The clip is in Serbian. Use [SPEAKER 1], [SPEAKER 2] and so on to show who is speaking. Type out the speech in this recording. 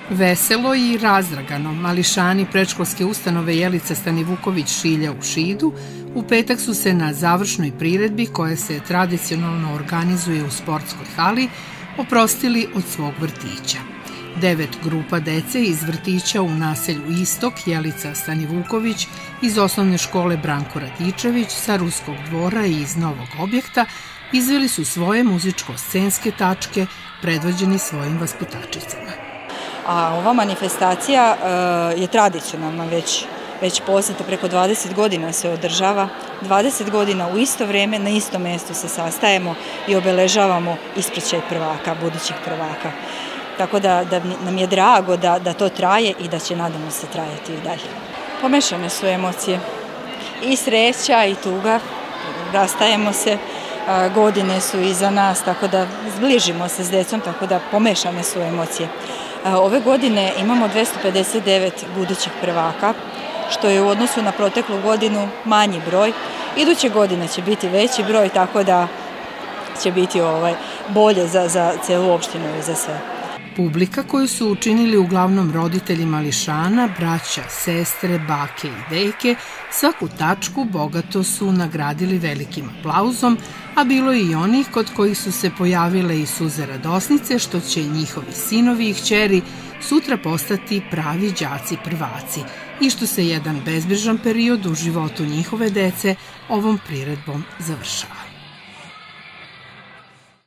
[SPEAKER 1] Veselo i razdragano mališani predškolske ustanove Jelica Stanivuković Šilja u Šidu u petak su se na završnoj priredbi koja se tradicionalno organizuje u sportskoj hali oprostili od svog vrtića. 9 grupa dece iz vrtića u naselju Istok Jelica Stanivuković, iz osnovne škole Branko Radičević, sa Ruskog dvora i iz novog objekta izveli su svoje muzičko-scenske tačke predvođeni svojim vaspitačicama.
[SPEAKER 2] A ova manifestacija je tradicionalna već poznata, preko 20 godina se održava, 20 godina u isto vrijeme, na istom mjestu se sastajemo i obeležavamo ispraćaj prvaka, budućih prvaka. Tako da nam je drago da to traje i da će, nadamo se, trajati i dalje. Pomešane su emocije, i sreća i tuga, rastajemo se, godine su iza nas, tako da zbližimo se s decom, tako da pomešane su emocije. Ove godine imamo 259 budućih prvaka, što je u odnosu na proteklu godinu manji broj. Iduće godine će biti veći broj, tako da će biti bolje za celu opštinu i za sve.
[SPEAKER 1] Publika koju su učinili uglavnom roditelji mališana, braća, sestre, bake i deke, svaku tačku bogato su nagradili velikim aplauzom, a bilo je i onih kod kojih su se pojavile i suze radosnice što će njihovi sinovi i kćeri sutra postati pravi đaci prvaci i što se jedan bezbrižan period u životu njihove dece ovom priredbom završava.